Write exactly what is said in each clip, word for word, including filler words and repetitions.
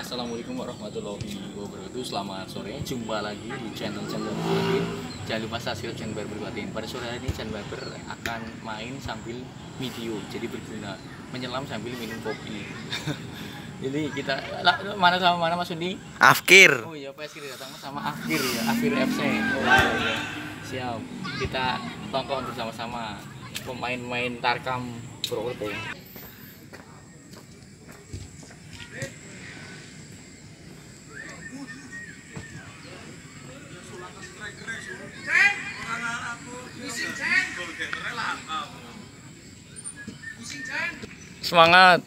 Assalamualaikum warahmatullahi wabarakatuh. Selamat sore, jumpa lagi di channel-channel Barber. Jangan lupa subscribe channel Barber Batin. Pada sore hari ini channel Barber akan main sambil video, jadi berguna menyelam sambil minum kopi. Jadi kita mana sama mana Mas Undi? Afkir. Oh iya, P S Kiri datang sama Afkir ya, Afkir F C. Oh iya. Siap. Kita tongkrong bersama-sama pemain-pemain Tarkam Purwokerto. Semangat.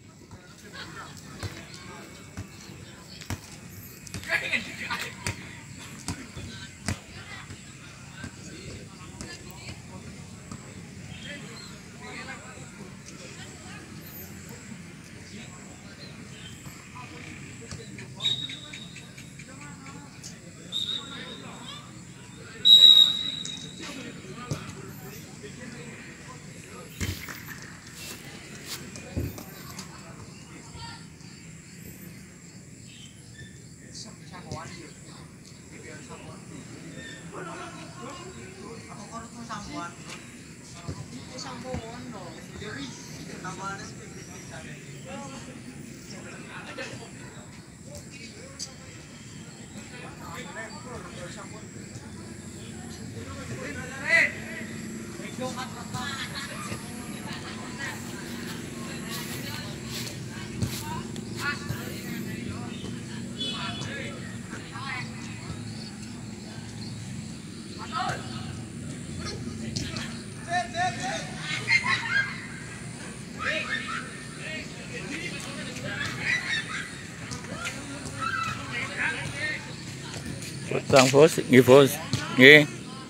Potong bos, nggih bos, nggih.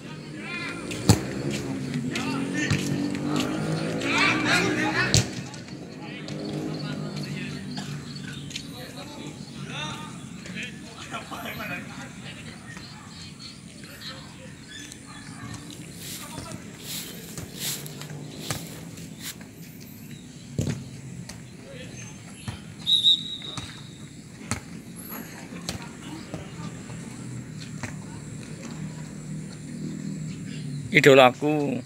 Idolaku.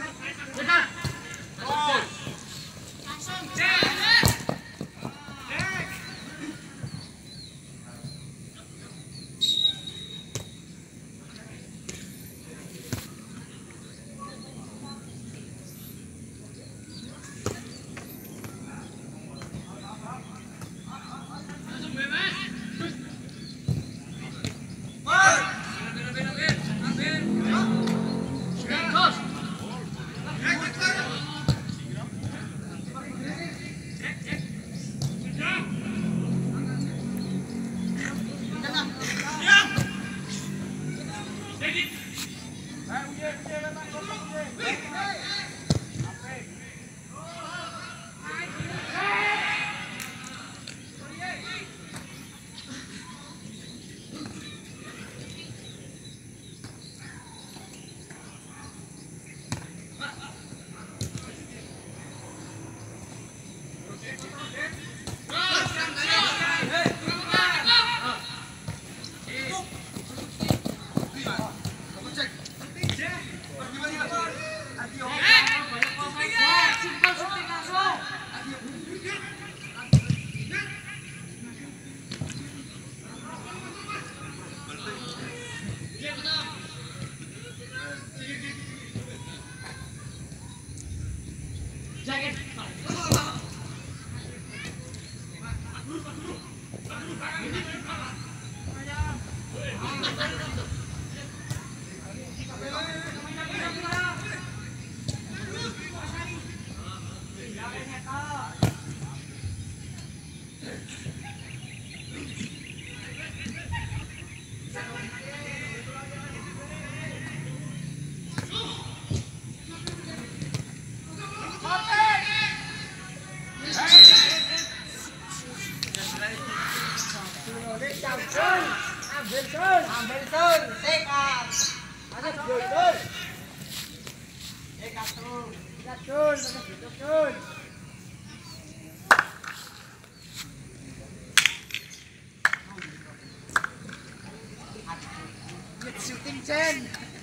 Shooting Chen.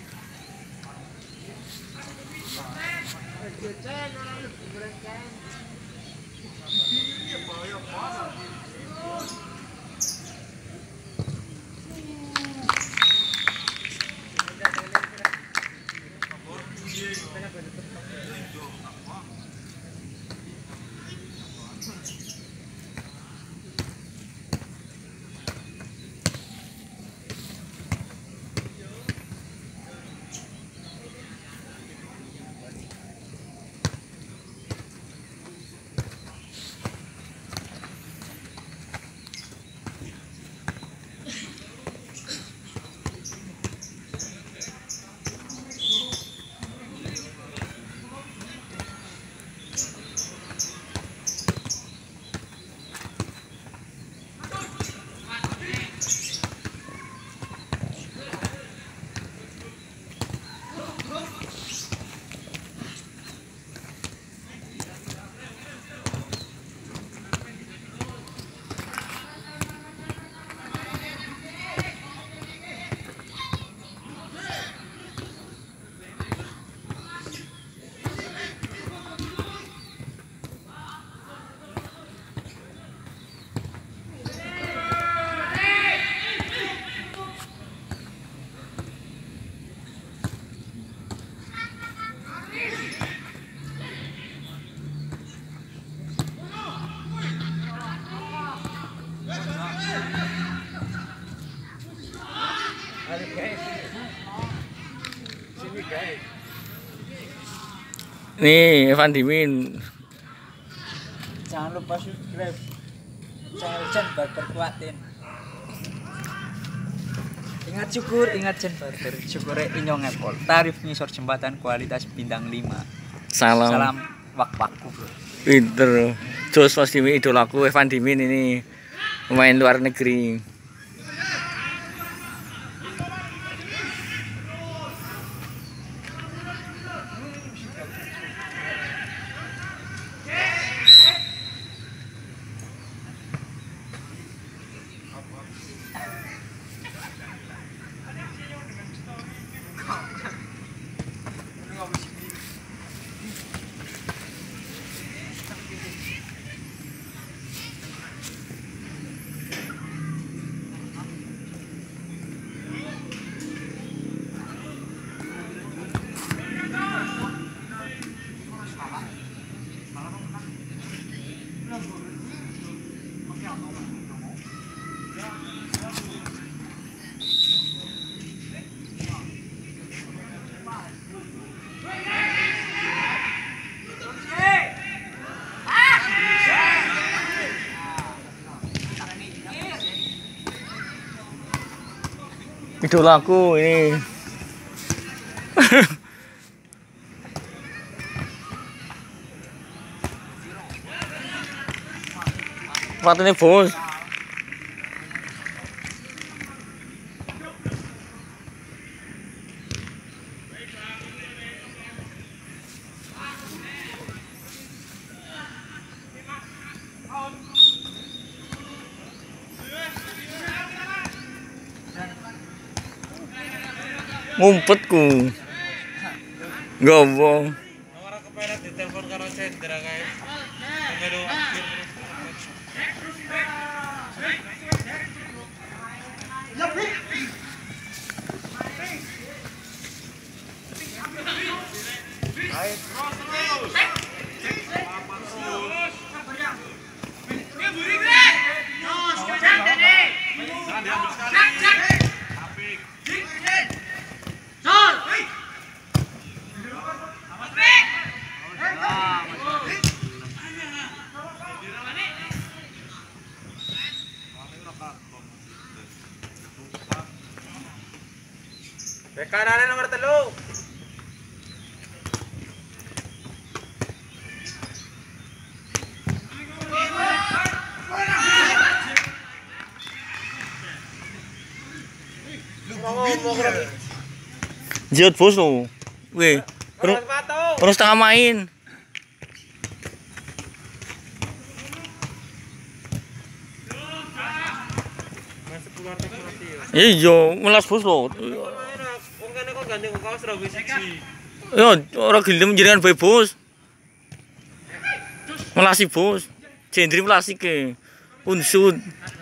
Nih Evan Dimin. Jangan lupa subscribe channel Chen Barber Kuatin. Ingat syukur, ingat Chen Barber. Syukure inyong Apple. Tarif ngisor jembatan kualitas bintang lima. Salam. Salam wak-wakku. Pinter. Jos Mas Dimin idolaku Evan Dimin ini pemain luar negeri. idolaku ini. Patene bos. Ngumpetku. Gowo. Ora kepenak ditelepon karo Cendra kae. Melu akhir. Kanane nomor telu. Jod bos lo. Weh, terus setengah main. Iya, melas bos lo. Ya, orang gelem jenengan bae bos. Melasi bos. Jendri melasi ke. Unsud.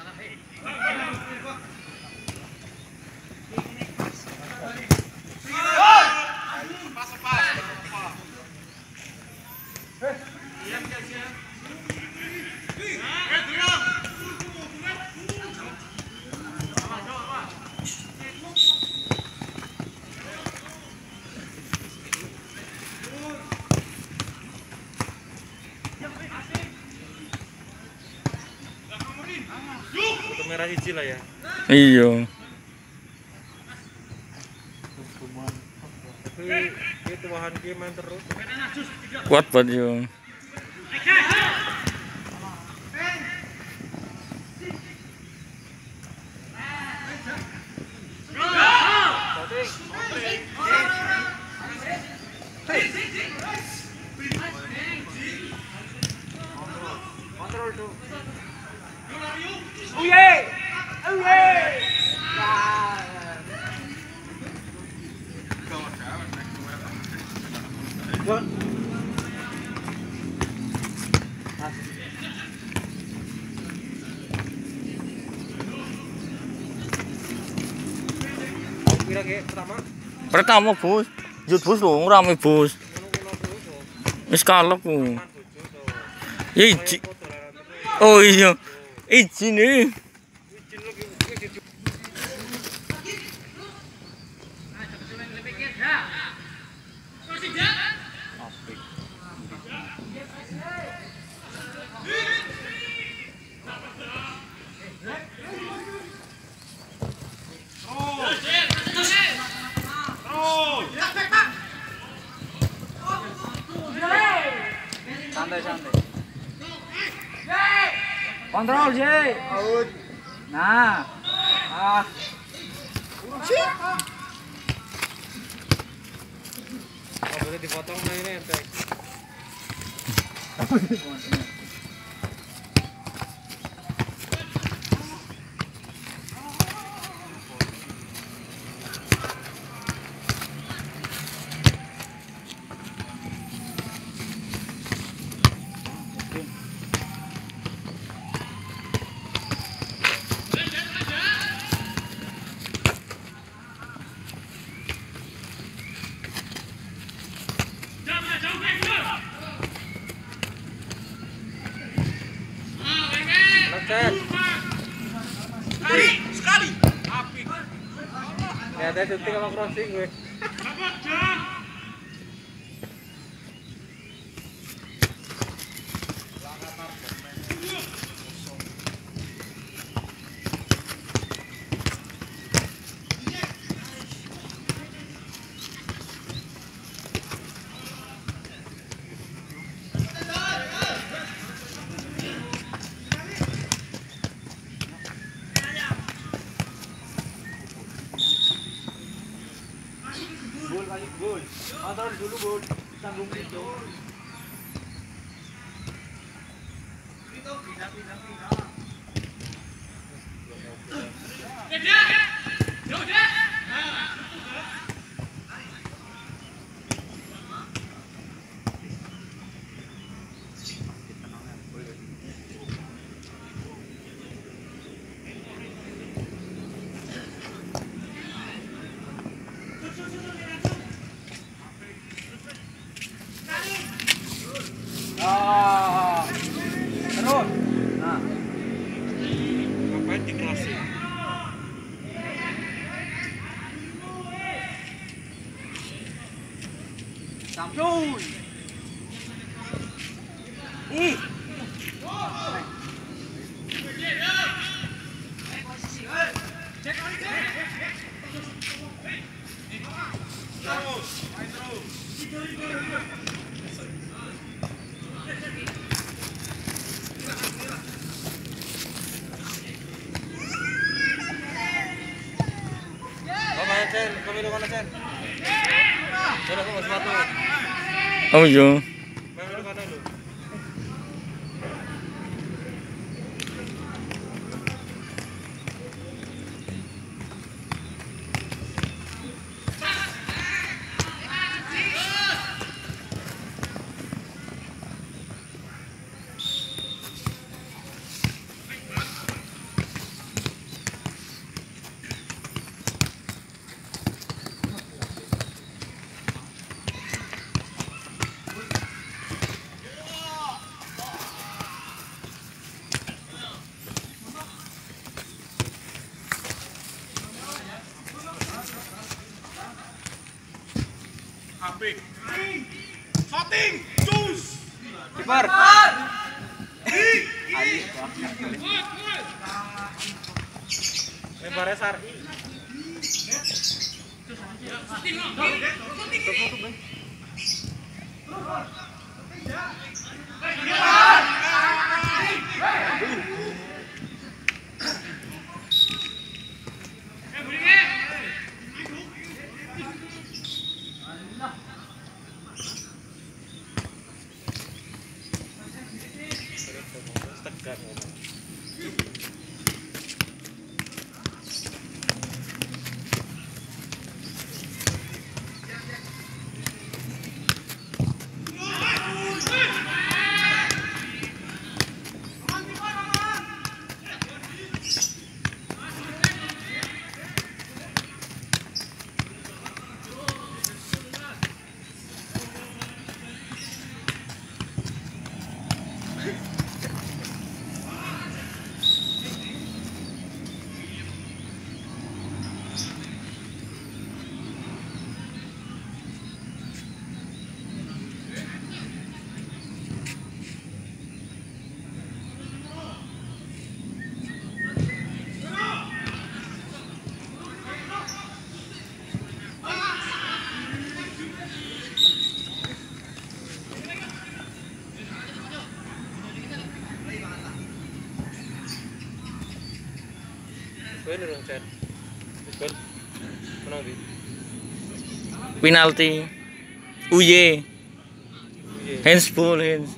Merah hiji lah ya. Iya. Tapi itu bahan ki main terus. Kuat banget yo. Kontrol tuh. Oh yeah. Oh yeah. Kira ke pertama. Pertama bos. Jod bos lo rame bos. Wis kalep ku. Ya iji. Oh iya. Iji nih. Santai-santai. Kontrol, Jay. Out. Nah. Ah. Oh, boleh dipotong nah ini enteng. Leset. Sekali, sekali. Apik. Ya, ada syuting sama crossing gue. dulu, Bud. Tanggung itu. Ah, terus. Nah, Ngapain di kelas sih? Samsul. Ih. Oh, mana Cen? Kamu itu mana Cen? Sudah kamu sepatu. Oh iya. Kamu itu mana lu? Kiper. Lemparnya Sari. Tegar ngomong. Bener dong, Cen. Betul. Menang di. Penalti. Uye. Iya. Handsful hands.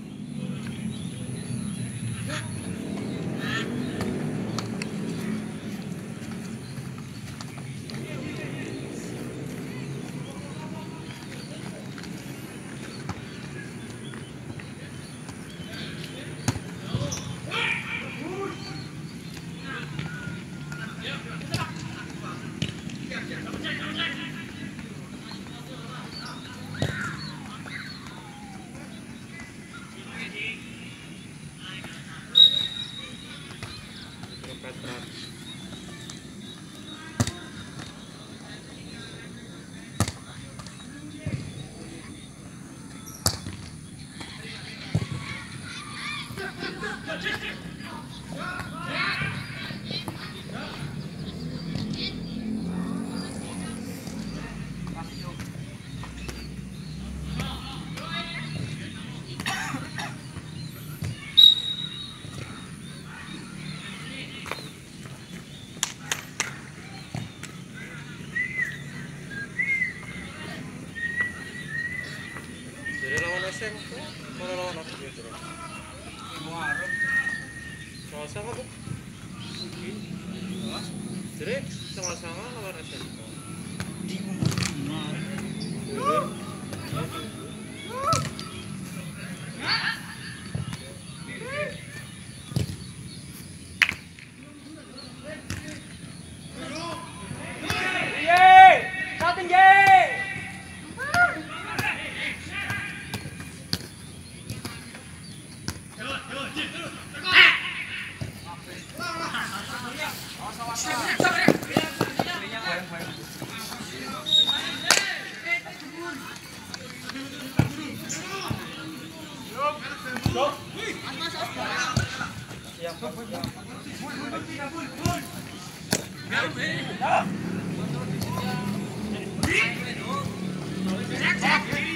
S M K mana lawan apa gitu? Sama-sama bu. Jadi sama-sama lawan S M K. Siap.